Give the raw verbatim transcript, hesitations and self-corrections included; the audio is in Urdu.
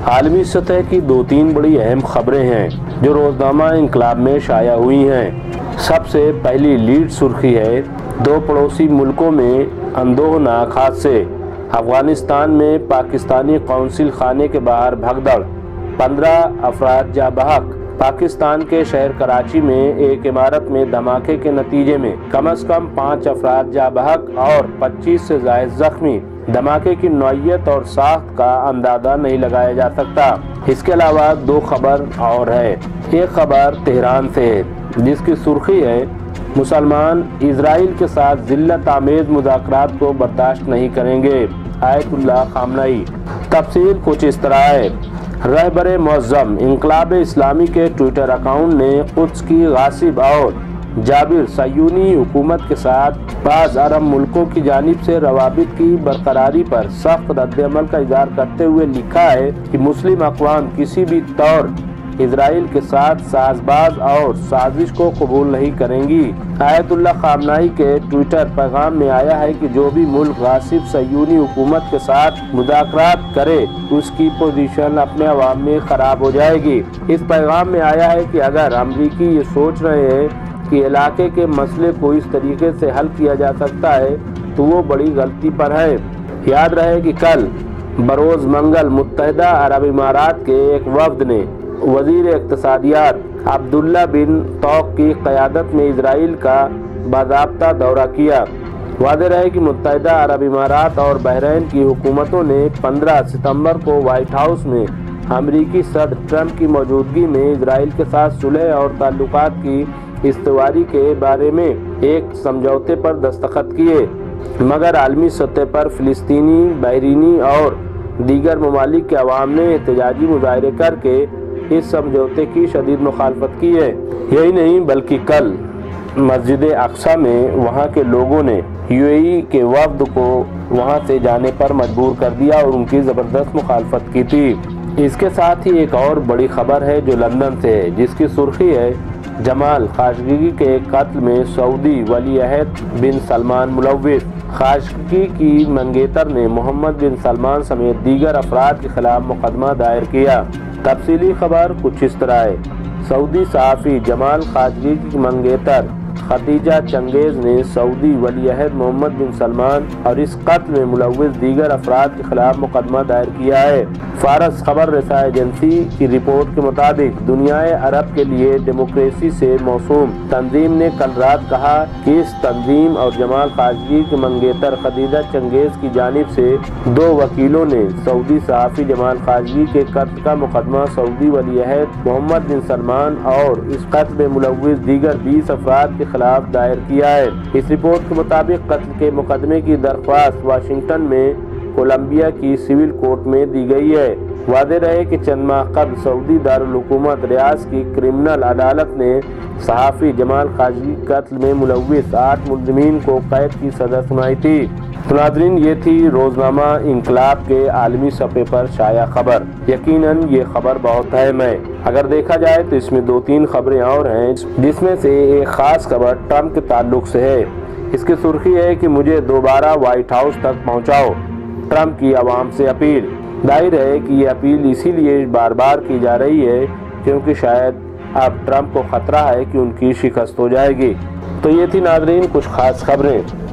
عالمی سطح کی دو تین بڑی اہم خبریں ہیں جو روزنامہ انقلاب میں شائع ہوئی ہیں۔ سب سے پہلی لیڈ سرخی ہے دو پڑوسی ملکوں میں اندوہناک حادثے۔ افغانستان میں پاکستانی قونصل خانے کے باہر بھگدڑ، پندرہ افراد جاں بحق۔ پاکستان کے شہر کراچی میں ایک عمارت میں دھماکے کے نتیجے میں کم از کم پانچ افراد جاں بحق اور پچیس سے زائد زخمی۔ دھماکے کی نوعیت اور ساخت کا اندازہ نہیں لگایا جا سکتا۔ اس کے علاوہ دو خبر اور ہے۔ ایک خبر تہران سے ہے جس کی سرخی ہے مسلمان اسرائیل کے ساتھ ذلت آمیز مذاکرات کو برداشت نہیں کریں گے، آیت اللہ خامنئی۔ تفصیل کچھ اس طرح ہے۔ رہبر معظم انقلاب اسلامی کے ٹویٹر اکاؤنٹ نے قدس کی غاصب اور جابر صہیونی حکومت کے ساتھ بعض عرب ملکوں کی جانب سے روابط کی برقراری پر سخت رد عمل کا اظہار کرتے ہوئے لکھا ہے کہ مسلم اقوام کسی بھی طور اسرائیل کے ساتھ ساز باز اور سازش کو قبول نہیں کریں گی۔ آیت اللہ خامنئی کے ٹویٹر پیغام میں آیا ہے کہ جو بھی ملک غاصب صہیونی حکومت کے ساتھ مذاکرات کرے اس کی پوزیشن اپنے عوام میں خراب ہو جائے گی۔ اس پیغام میں آیا ہے کہ اگر امریکی یہ سوچ رہے ہیں کہ علاقے کے مسئلے کو اس طریقے سے حل کیا جا سکتا ہے تو وہ بڑی غلطی پر ہے۔ یاد رہے کہ کل بروز منگل متحدہ عرب امارات کے ایک وفد نے وزیر اقتصادیات عبداللہ بن طوق کی قیادت میں اسرائیل کا باضابطہ دورہ کیا۔ واضح رہے کہ متحدہ عرب امارات اور بحرین کی حکومتوں نے پندرہ ستمبر کو وائٹ ہاؤس میں امریکی صدر ٹرمپ کی موجودگی میں اسرائیل کے ساتھ صلح اور تعلقات کی استواری کے بارے میں ایک سمجھوتے پر دستخط کیے، مگر عالمی سطح پر فلسطینی، بحرینی اور دیگر ممالک کے عوام نے احتجاجی مظاہرے کر کے اس سمجھوتے کی شدید مخالفت کی ہے۔ یہی نہیں بلکہ کل مسجد اقصی میں وہاں کے لوگوں نے یو اے ای کے وفد کو وہاں سے جانے پر مجبور کر دیا اور ان کی زبردست مخالفت کی تھی۔ اس کے ساتھ ہی ایک اور بڑی خبر ہے جو لندن سے ہے جس کی سرخی ہے جمال خاشقجی کے قتل میں سعودی ولی عہد بن سلمان ملوث۔ خاشقجی کی منگیتر نے محمد بن سلمان سمیت دیگر افراد کے خلاف مقدمہ دائر کیا۔ تفصیلی خبر کچھ اس طرح ہے۔ سعودی صحافی جمال خاشقجی کی منگیتر خدیجہ چنگیز نے سعودی ولی عہد محمد بن سلمان اور اس قتل میں ملوث دیگر افراد کے خلاف مقدمہ دائر کیا ہے۔ فارس خبر رساں ایجنسی کی رپورٹ کے مطابق دنیائے عرب کے لیے ڈیموکریسی سے موسوم تنظیم نے کل رات کہا کہ اس تنظیم اور جمال خاشقجی کی منگیتر خدیجہ چنگیز کی جانب سے دو وکیلوں نے سعودی صحافی جمال خاشقجی کے قتل کا مقدمہ سعودی ولی عہد محمد بن سلمان اور اس قتل میں ملوث دیگر بیس افراد کے خلاف دائر کیا ہے۔ اس رپورٹ کے مطابق قتل کے مقدمے کی درخواست واشنگٹن میں کولمبیا کی سول کورٹ میں دی گئی ہے۔ واضح رہے کہ چند ماہ قبل سعودی دارالحکومت ریاض کی کرمنل عدالت نے صحافی جمال خاشقجی قتل میں ملوث آٹھ ملزمین کو قید کی سزا سنائی تھی۔ ناظرین، یہ تھی روزنامہ انقلاب کے عالمی صفحے پر شائع خبر۔ یقیناً یہ خبر بہت اہم ہے۔ اگر دیکھا جائے تو اس میں دو تین خبریں اور ہیں جس میں سے ایک خاص خبر ٹرمپ کے تعلق سے ہے۔ اس کی سرخی ہے کہ مجھے دوبارہ وائٹ ہاؤس تک پہنچاؤ، ٹرمپ کی عوام سے اپیل۔ ظاہر ہے کہ یہ اپیل اسی لیے بار بار کی جا رہی ہے کیونکہ شاید اب ٹرمپ کو خطرہ ہے کہ ان کی شکست ہو جائے گی۔ تو یہ تھی ناظرین کچھ خاص خبریں۔